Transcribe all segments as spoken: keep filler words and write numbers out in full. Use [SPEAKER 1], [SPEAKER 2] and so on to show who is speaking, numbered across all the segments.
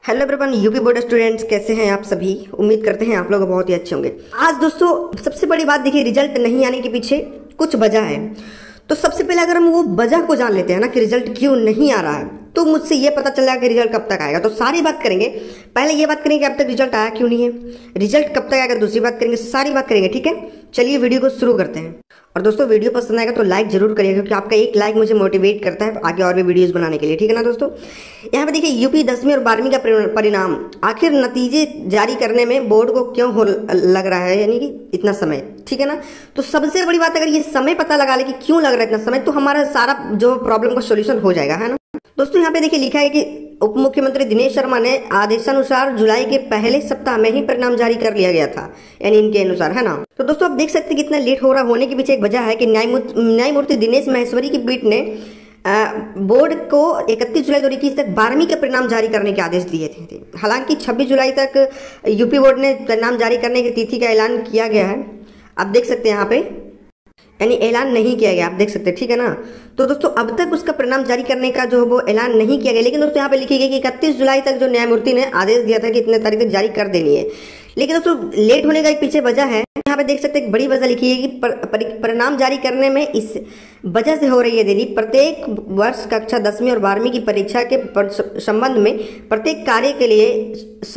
[SPEAKER 1] Hello everyone, UP board students कैसे हैं आप सभी। उम्मीद करते हैं आप लोग बहुत ही अच्छे होंगे। आज दोस्तों सबसे बड़ी बात देखिए, रिजल्ट नहीं आने के पीछे कुछ वजह है। तो सबसे पहले अगर हम वो वजह को जान लेते हैं ना कि रिजल्ट क्यों नहीं आ रहा है, तो मुझसे ये पता चल जाएगा कि रिजल्ट कब तक आएगा। तो सारी बात करेंगे। पहले ये बात करेंगे कि अब तक रिजल्ट आया क्यों नहीं है, रिजल्ट कब तक आएगा, दूसरी बात करेंगे, सारी बात करेंगे। ठीक है, चलिए वीडियो को शुरू करते हैं। और दोस्तों वीडियो पसंद आएगा तो लाइक जरूर करिएगा, क्योंकि आपका एक लाइक मुझे मोटिवेट करता है आगे और भी वीडियोस बनाने के लिए। ठीक है ना दोस्तों। यहाँ पे देखिए, यूपी दसवीं और बारहवीं का परिणाम आखिर नतीजे जारी करने में बोर्ड को क्यों हो लग रहा है, यानी कि इतना समय। ठीक है ना। तो सबसे बड़ी बात, अगर ये समय पता लगा ले कि क्यों लग रहा है इतना समय, तो हमारा सारा जो प्रॉब्लम का सोल्यूशन हो जाएगा, है ना दोस्तों। यहाँ पे देखिए लिखा है कि उप मुख्यमंत्री दिनेश शर्मा ने आदेशानुसार जुलाई के पहले सप्ताह में ही परिणाम जारी कर लिया गया था, यानी इनके अनुसार, है ना। तो दोस्तों आप देख सकते हैं कितना लेट हो रहा होने के पीछे एक वजह है कि न्यायमूर्ति दिनेश माहेश्वरी की पीठ ने बोर्ड को इकतीस जुलाई दो हजार इक्कीस तक बारहवीं के परिणाम जारी करने के आदेश दिए थे। हालांकि छब्बीस जुलाई तक यूपी बोर्ड ने परिणाम जारी करने की तिथि का ऐलान किया गया है। आप देख सकते हैं यहाँ पे, यानी ऐलान नहीं किया गया, आप देख सकते हैं। ठीक है ना। तो दोस्तों अब तक उसका परिणाम जारी करने का जो वो ऐलान नहीं किया गया, लेकिन दोस्तों यहाँ पे लिखी गई कि इकतीस जुलाई तक जो न्यायमूर्ति ने आदेश दिया था कि इतने तारीख तक जारी कर देनी है। लेकिन दोस्तों लेट होने का एक पीछे वजह है, यहाँ पे देख सकते हैं बड़ी वजह लिखी है कि पर, पर, परिणाम जारी करने में इस वजह से हो रही है देरी। प्रत्येक वर्ष कक्षा दसवीं और बारहवीं की परीक्षा के संबंध में प्रत्येक कार्य के लिए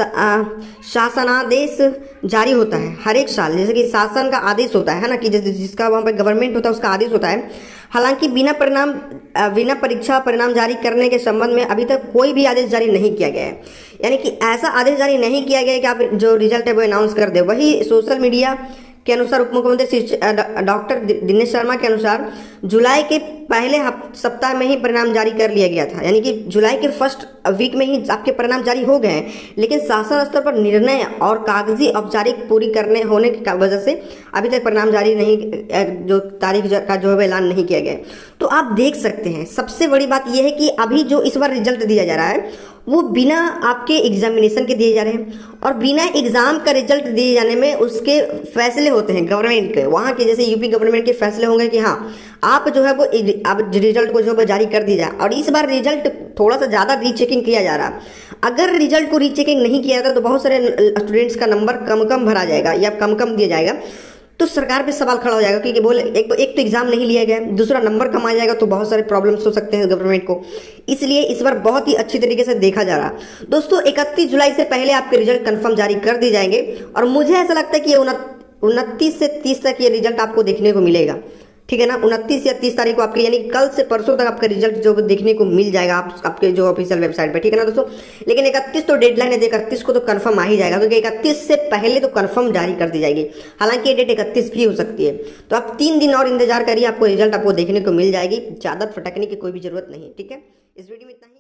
[SPEAKER 1] शासनादेश जारी होता है हर एक साल, जैसे कि शासन का आदेश होता है ना, कि जिसका वहाँ पे गवर्नमेंट होता है उसका आदेश होता है। हालांकि बिना परिणाम बिना परीक्षा परिणाम जारी करने के संबंध में अभी तक कोई भी आदेश जारी नहीं किया गया है, यानी कि ऐसा आदेश जारी नहीं किया गया है कि आप जो रिजल्ट है वो अनाउंस कर दे। वही सोशल मीडिया के अनुसार उप मुख्यमंत्री डॉक्टर दिनेश शर्मा के अनुसार जुलाई के पहले सप्ताह में ही परिणाम जारी कर लिया गया था, यानी कि जुलाई के फर्स्ट वीक में ही आपके परिणाम जारी हो गए हैं। लेकिन शासन स्तर पर निर्णय और कागजी औपचारिक पूरी करने होने की वजह से अभी तक परिणाम जारी नहीं, जो तारीख का जो है ऐलान नहीं किया गया। तो आप देख सकते हैं सबसे बड़ी बात यह है कि अभी जो इस बार रिजल्ट दिया जा रहा है वो बिना आपके एग्जामिनेशन के दिए जा रहे हैं, और बिना एग्जाम का रिजल्ट दिए जाने में उसके फैसले होते हैं गवर्नमेंट के, वहाँ के जैसे यूपी गवर्नमेंट के फैसले होंगे कि हाँ आप जो है वो अब रिजल्ट को जो है जारी कर दी जाए। और इस बार रिजल्ट थोड़ा सा ज़्यादा रीचेकिंग किया जा रहा है। अगर रिजल्ट को रीचेकिंग नहीं किया जाता तो बहुत सारे स्टूडेंट्स का नंबर कम कम भरा जाएगा या कम कम दिया जाएगा, तो सरकार पे सवाल खड़ा हो जाएगा, क्योंकि बोले एक तो एक तो एग्जाम नहीं लिया गया, दूसरा नंबर कम आ जाएगा, तो बहुत सारे प्रॉब्लम्स हो सकते हैं गवर्नमेंट को। इसलिए इस बार बहुत ही अच्छी तरीके से देखा जा रहा है। दोस्तों इकतीस जुलाई से पहले आपके रिजल्ट कंफर्म जारी कर दिए जाएंगे, और मुझे ऐसा लगता है कि ये उनतीस से तीस तक ये रिजल्ट आपको देखने को मिलेगा। ठीक है ना, उनतीस या तीस तारीख को आपके, यानी कल से परसों तक आपका रिजल्ट जो देखने को मिल जाएगा आप, आपके जो ऑफिशियल वेबसाइट पे। ठीक है ना दोस्तों। लेकिन इकतीस तो डेडलाइन है, इकतीस को तो कंफर्म आ ही जाएगा, क्योंकि इकतीस से पहले तो कंफर्म जारी कर दी जाएगी। हालांकि ये डेट इकतीस भी हो सकती है, तो आप तीन दिन और इंतजार करिए, आपको रिजल्ट आपको देखने को मिल जाएगी। ज़्यादा फटकने की कोई भी जरूरत नहीं। ठीक है, इस वीडियो में इतना ही।